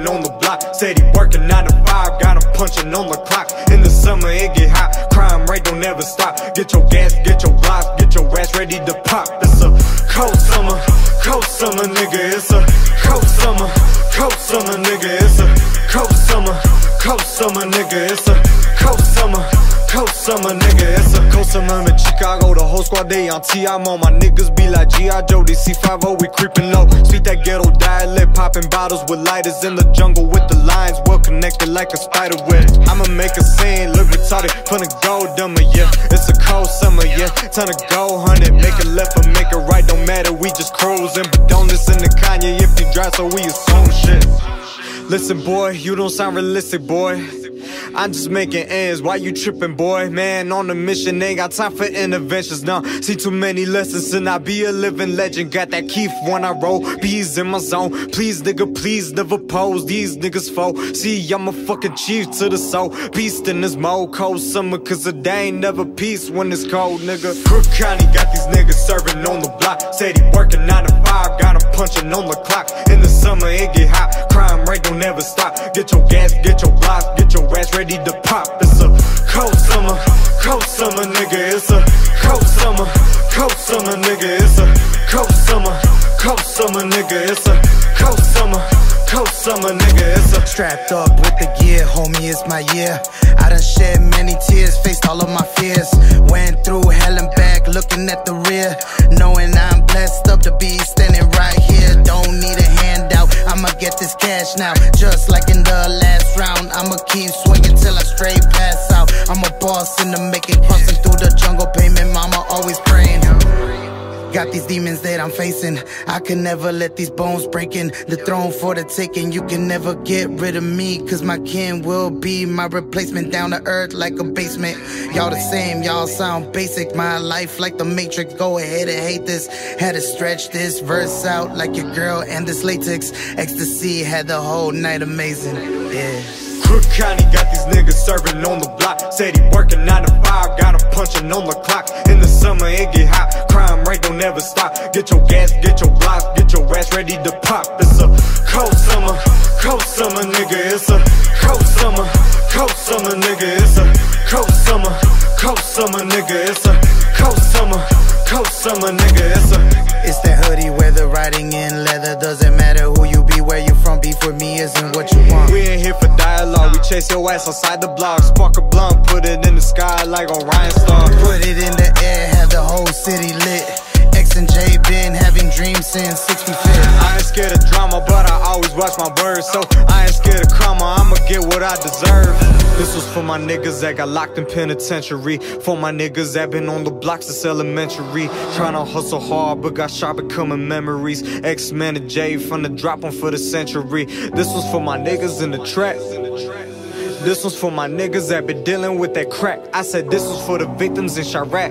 on the block. Said he working 9 to 5, got him punching on the clock. In the summer it get hot, crime rate don't ever stop. Get your gas, get your blocks, get your ass ready to pop. It's a cold summer, nigga. It's a cold summer, nigga. It's a cold summer, nigga. It's a cold summer, nigga. It's a cold summer in Chicago. The whole squad they on T. I'm on my niggas be like G.I. Joe. DC-50, we creeping low. Speak that ghetto dialect, popping bottles with lighters in the jungle with the lines well connected like a spider web. I'ma make a scene, look retarded, finna go dumber, yeah. It's a cold summer, yeah. Time to go 100, make it left or make it right, don't matter. We just cruising, but don't listen to Kanye if he drive, so we assume shit. Listen, boy, you don't sound realistic, boy. I'm just making ends, why you tripping, boy? Man, on a mission, ain't got time for interventions, nah. See too many lessons and I be a living legend. Got that Keith when I roll, bees in my zone. Please, nigga, please never pose, these niggas foe. See, I'm a fucking chief to the soul, beast in this mode. Cold summer, cause it ain't never peace when it's cold, nigga. Crook County got these niggas serving on the block. Said he working 9 to 5, got him punching on the clock. In the summer it get hot, crime rate don't ever stop. Get your gas, get your blocks, get your ass ready to pop. It's a cold summer, nigga. It's a cold summer, nigga. It's a cold summer, nigga. It's a cold summer, nigga. It's a strapped up with the gear, homie, it's my year. I done shed many tears, faced all of my fears. Went through hell and back, looking at the rear, knowing I'm blessed up to be standing right here. Don't need a handout, I'ma get this cash now. Just like in the last round, I'ma keep swinging till I straight pass out. I'm a boss in the making, crossing through the jungle, payment mama always praying. Got these demons that I'm facing, I can never let these bones breaking. The throne for the taking, you can never get rid of me, cause my kin will be my replacement. Down to earth like a basement, y'all the same, y'all sound basic. My life like the Matrix, go ahead and hate this. Had to stretch this verse out like your girl and this latex. Ecstasy had the whole night amazing, yeah. Crook County got these niggas serving on the block. Said he working 9 to 5, got him punching on the clock. In the summer it get hot, crime rate don't ever stop. Get your gas, get your blocks, get your ass ready to pop. It's a cold summer, nigga. It's a cold summer, nigga. It's a cold summer, nigga. It's a cold summer, nigga. It's that hoodie weather, riding in leather. Doesn't matter who you be, where you from, beef with me isn't what you want. We ain't here for dialogue, we chase your ass outside the block. Spark a blunt, put it in the sky like Orion star. Put it in the air, have the whole city lit. X and J been having dreams since 65th. I ain't scared of drama, but I always watch my words. So I ain't scared of karma, I'ma get what I deserve. This was for my niggas that got locked in penitentiary. For my niggas that been on the blocks since elementary. Tryna hustle hard, but got sharp becoming memories. X-Men and J from the drop on for the century. This was for my niggas in the trap. This was for my niggas that been dealing with that crack. I said this was for the victims in Chirac.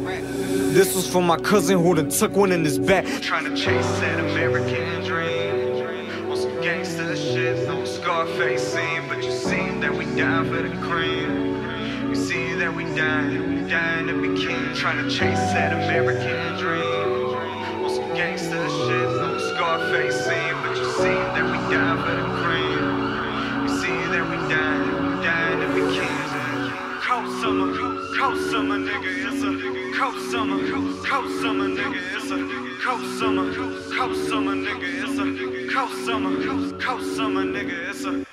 This was for my cousin who done took one in his back. Tryna chase that American dream. On some gangster shit, no Scarface scene. But you see that we die for the cream. You see that we dying to be king. Tryna chase that American dream. On some gangster shit, no Scarface scene. But you see that we die for the cream. You see that we dying to be king. Cold summer, nigga. It's a cold summer, nigga. It's a cold summer, nigga. It's a cold summer, nigga. It's a